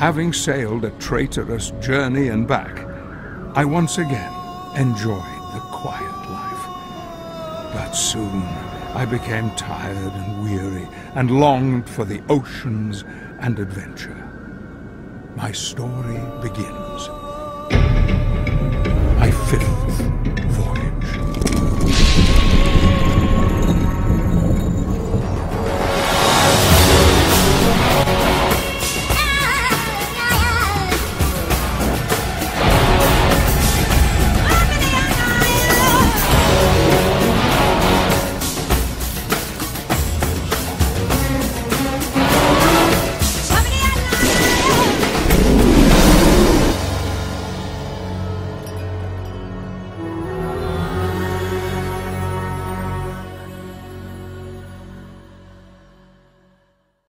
Having sailed a traitorous journey and back, I once again enjoyed the quiet life. But soon I became tired and weary and longed for the oceans and adventure. My story begins. My fifth